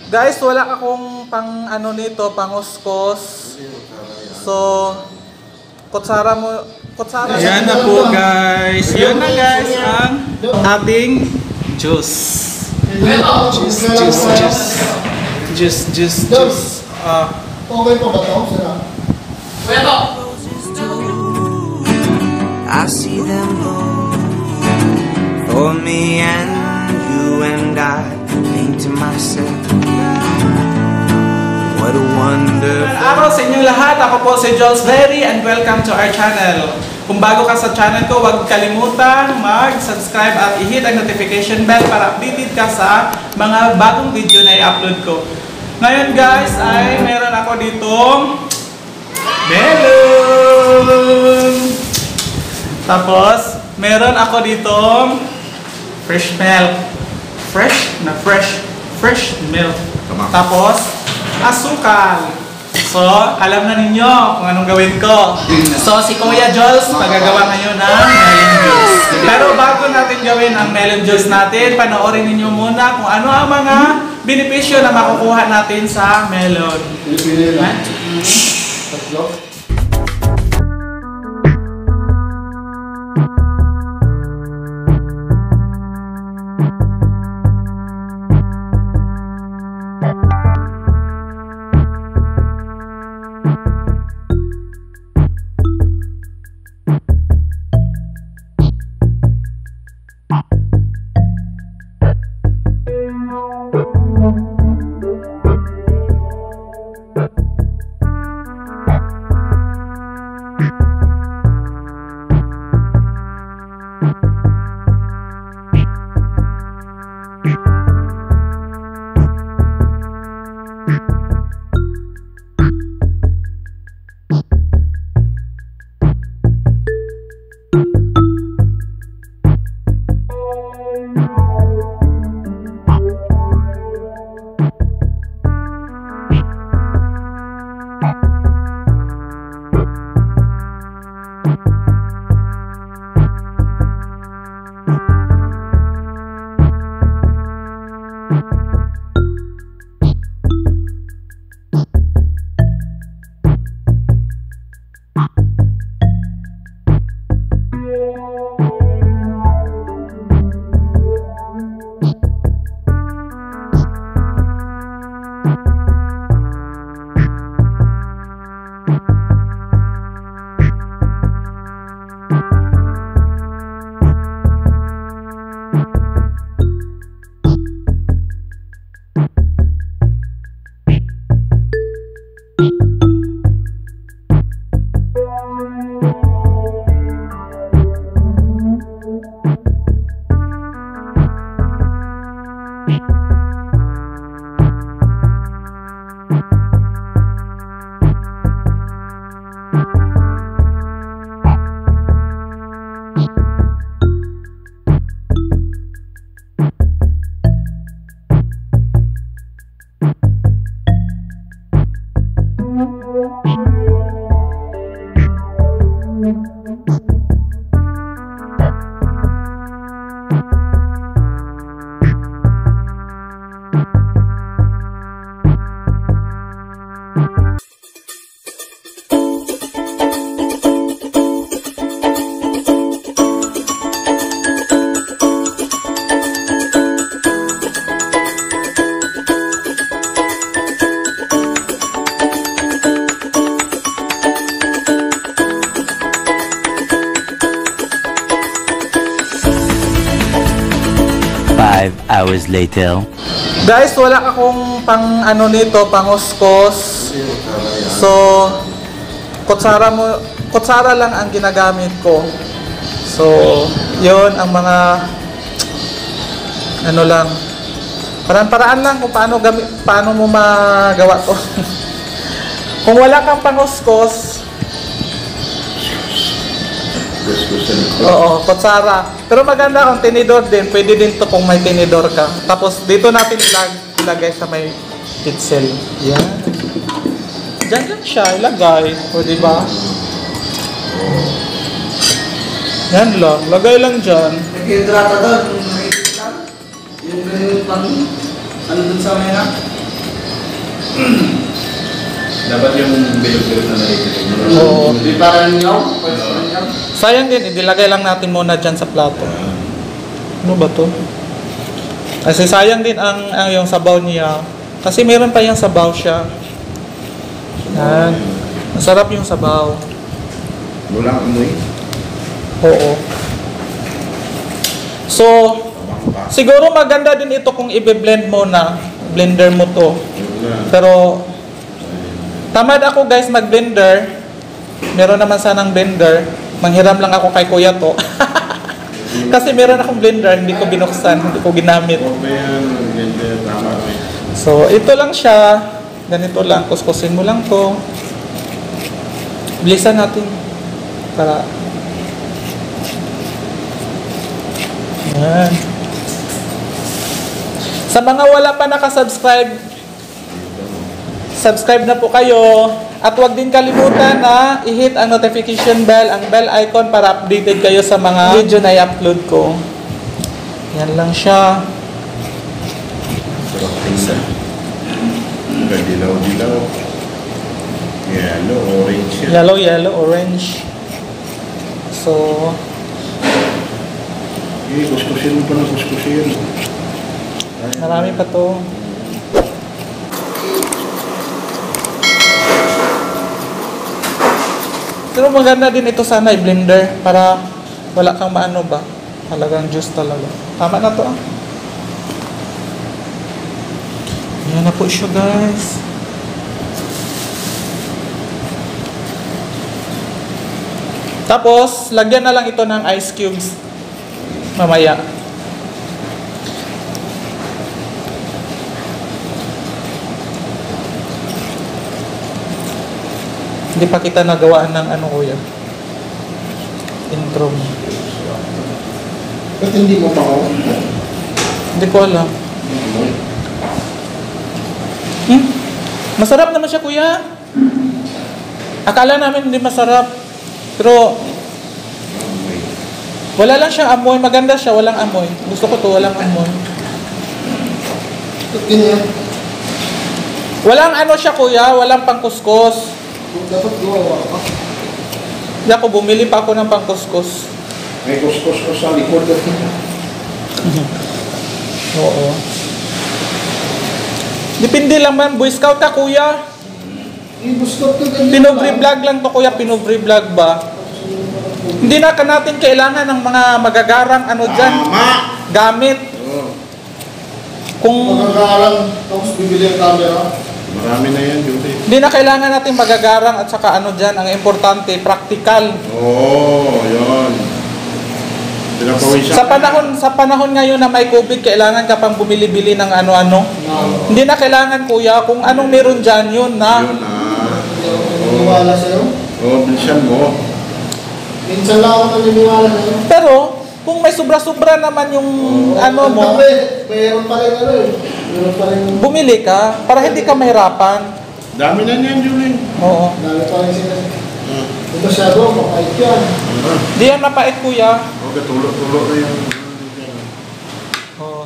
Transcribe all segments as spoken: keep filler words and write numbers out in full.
Guys, wala akong pang ano nito, pang uskos. So, kutsara mo, kutsara. Yan na po guys. Yan na guys ang ating juice. Juice, juice, juice. Juice, juice, juice. Ah. Okay pa ba ito? Sarap. Pwede. I see them go for me and you, and I think to myself, what a wonderful. Araw sa inyong lahat, ako po si Jules Berry and welcome to our channel. Kung bago ka sa channel ko, huwag kalimutan mag-subscribe at i-hit ang notification bell para updated ka sa mga bagong video na i-upload ko. Ngayon guys, ay meron ako ditong melon. Tapos, meron ako ditong fresh milk. Fresh na fresh. Fresh milk. Tapos, asukal. So, alam na ninyo kung anong gawin ko. So, si Kuya Jules magagawa ngayon ng melon juice. Pero bago natin gawin ang melon juice natin, panoorin ninyo muna kung ano ang mga benepisyo na makukuha natin sa melon. Tatlo. Five hours later. Guys, wala akong pang ano nito, pang uskos. So, kutsara mo, kutsara lang ang ginagamit ko. So, yun ang mga ano lang. Paraan-paraan lang kung paano gamit, paano mo magawa to. Kung wala kang pang uskos, oo, kutsara. Pero maganda kung tinidor din. Pwede din to kung may tinidor ka. Tapos dito natin ilag, ilagay sa may kitzel. Yan. Diyan lang siya ilagay. O diba? Yan lang. Lagay lang dyan. Nag-hidrata doon. Yung pang ano dun sa mena? Dapat yung bilog-bilog na nalipit. Oo. Hindi parang nyaw. Parang nyaw. Sayang din, idilagay lang natin muna dyan sa plato. Ano ba to? Kasi sayang din ang, ang yung sabaw niya. Kasi meron pa yung sabaw siya. Yan. Masarap yung sabaw. Walang amoy. Oo. So, siguro maganda din ito kung i-blend mo na. Blender mo to. Pero, tamad ako guys mag-blender. Meron naman sanang blender. Manghiram lang ako kay kuya to. Kasi meron akong blender, hindi ko binuksan, hindi ko ginamit. So, ito lang siya. Ganito lang. Kuskusin mo lang to. Bilisan natin. Para. Yan. Sa mga wala pa nakasubscribe, subscribe na po kayo. At huwag din kalimutan na i-hit ang notification bell, ang bell icon para updated kayo sa mga video na i-upload ko. Yan lang siya. Dilaw-dilaw. Yellow, orange. Yellow, yellow, orange. So, Eh, kuskusin mo pa ng kuskusin. marami pa to. Pero maganda din ito sana i-blender para wala kang maano ba. Talagang juice talaga. Tama na to ah. Yan na po siya guys. Tapos, lagyan na lang ito ng ice cubes. Mamaya. Hindi pa kita nagawaan ng ano kuya. Intro mo. Ba't hindi mo pa ako? Hindi ko alam. Hmm? Masarap naman siya kuya. Akala namin hindi masarap. Pero wala lang siyang amoy. Maganda siya, walang amoy. Gusto ko to, walang amoy. Ba't ganyan? Walang ano siya kuya, walang pangkuskus. Dapat gawa ka. Hindi ako, bumili pa ako ng pangkuskus. May kuskus ko sa likod. Oo. Depende lang man, Boy Scout ka kuya. I-bustot ka ganyan. Pinobri vlog lang to kuya, pinobri vlog ba? Hindi na ka natin kailangan ng mga magagarang ano dyan, Tama! gamit. Oo. Kung Magkakalang, tapos bibili ang camera. Marami na yan, Judy. hindi na kailangan natin magagarang at saka ano dyan, ang importante, practical. Oo, yun. Pinapawisan. Sa panahon sa panahon ngayon na may COVID, kailangan ka pang bumili-bili ng ano-ano. Hindi na kailangan kuya, kung anong meron dyan, yun na. Yun na. Naniniwala sa'yo? Oo, bilisan mo. Minsan lang ako naniniwala sa'yo. Pero, kung may sobra-sobra naman yung ano mo, Tapi, mayroon pa rin ano eh. Mayroon pa rin. bumili ka para hindi ka mahirapan. Dami na niyan, Julie. Oo. Dami pa rin sila. Ah. Kung masyado, mapait yan. Ah. Di yan mapait kuya. Okay, tulo-tulo na yung... Oo.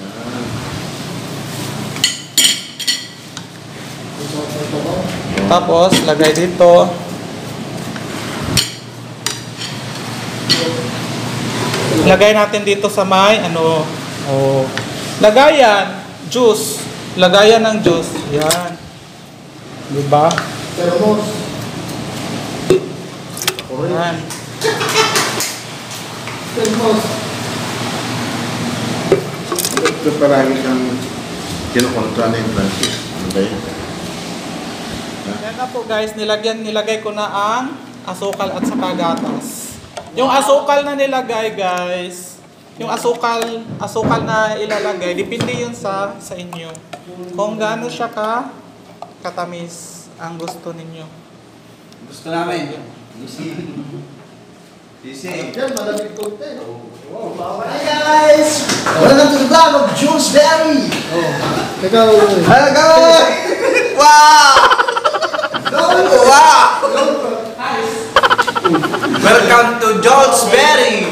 Tapos, lagay dito. Lagay natin dito sa may, ano, oh. Lagayan, juice. Lagayan ng juice. Yan. Diba? Thermos. Yan. Thermos. Ito palagi kang kinukontra ni Francis. Ano ba yun? Yan na po guys, nilagyan, nilagay ko na ang asukal at saka gatas. Yung asukal na nilagay guys, yung asukal, asukal na ilalagay, depende yun sa sa inyo. Kung gaano siya ka katamis ang gusto ninyo. Gusto namin. Easy. Easy. Yan, malamig konti. Wow. Hi guys! Welcome to the vlog of Jules Berry! Ikaw, Hello guys! Wow! Wow! Welcome to Jules Berry!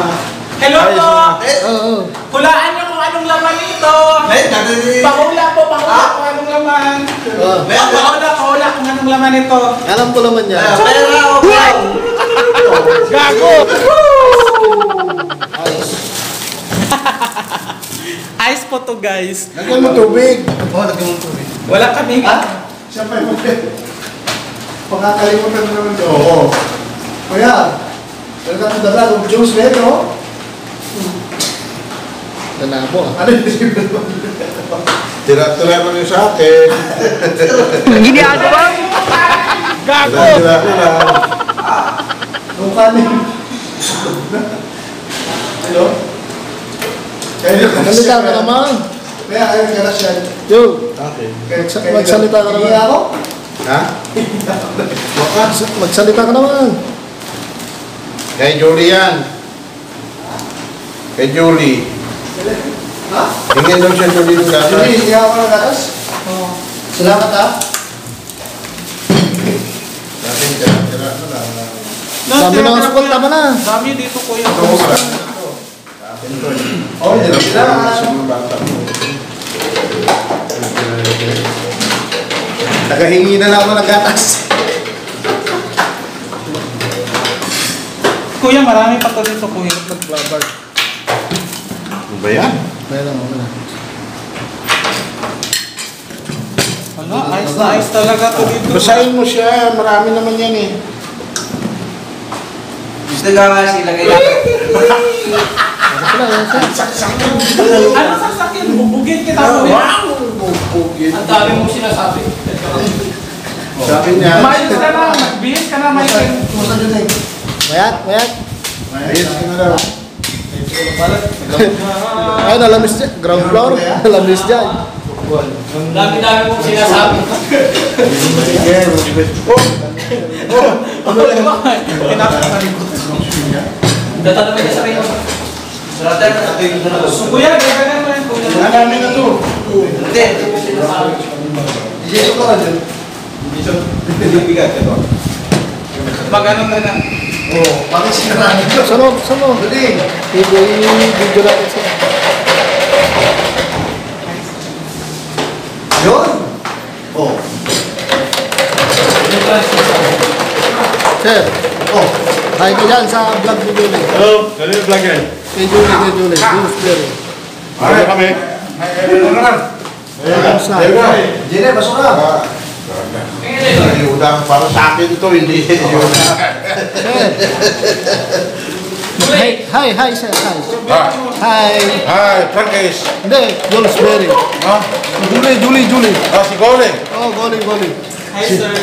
Hello po! Eh, oo. Hulaan niyo kung anong laman nito! eh, dati- Pahula po Ah, kung anong laman. Oh. Paula, paula kung anong laman ito. Alam ko naman yan. Pera o brown? Gago! Ayos. Ice po to guys. Lagyan mo tubig. Oo, lagyan mo tubig. Wala kaming... Ha? Siya pa yung Pagkakalimutan mo naman doon. Oo. Kuya, welcome to the vlog of Jules Ben, no? Danabo ah. Ano yung isipin mo? Tira-tira mo yung sa akin. Ginagawa mo! Gago! Tira-tira ko lang. Nung kanin. Ano? Kaya Magsalita ka naman. Kaya ayaw ka na siya. Yo, Okay. magsa- magsalita ka naman. Hindi ako? Ha? Magsa- Magsalita ka naman. Kay Julie yan. Kay Julie. Ha? Hingin daw siya Julie ng gatas. Julie, hindi ako ng gatas? Oo. Salamat ha. Natin tira-tira mo lang. Dami na ang sukot, tama na. Dami dito kuya. Ito ba? Atin to eh. Oh, Hirap tira-tira. ko sa mga bata mo. Nagahingi na lang ako ng gatas. Kuya, marami pa to dito kuya. Nagbabar. Ano ba yan? Kaya lang, okay na. Ano? Ice na ice talaga to dito. Basahin mo siya. Marami naman yan eh. Gusto ka nga silagay natin. Ano pala, yan siya. Ano sasakyan? Bubugin kita kuya. Ang dami mong sinasabi. Sabi niya. Mayos ka na. Magbihis ka na, Michael. Kumusta dyan eh? Mayat, mayat. Ayos ka na daw. Ay, nalamis dyan. Ground floor. Nalamis dyan. Ang dami-dami mong sinasabi. Ano ba? Kinakasalikot. Data naman niya sa kayo. Sarata na natin yung dalawa. So kuya, gagagan mo yan kuya. Marami na to. Hindi, hindi mo sinasabi. Dito ka dyan. Mag-ano ka na. Oo, bakit sinarahan ko? Sano, sano? Dali. I-video natin siya. Yun. Oh. Sir, Oh. kain ka dyan sa vlog ni Julie. Hello. Kali yung vlog yan. Kay Julie, kay Julie. Jules Berry. Ano kami? Ano naman? Kamusta? Ayun na. Jene, basura. Ayun na. Para sa akin ito, hindi yun. Sir. Hi, hi, hi, sir. Hi. Ha? Hi. Hi, Frankis. Hindi, Jules Berry. Ha? Julie, Julie, Julie. Ah, si Gole. Oh, goli, goli. Hi sir.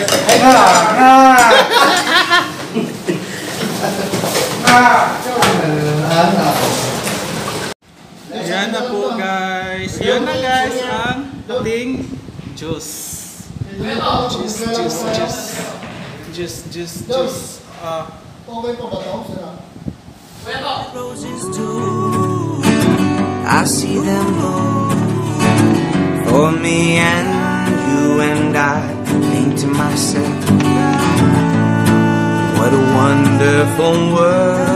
Yan na po guys. Yan na guys ang ating juice. Juice, juice, juice. Juice, juice, juice. Ah. Okay pa ba ito? Sir? Roses too, I see them blow for me and you, and I think to myself, what a wonderful world.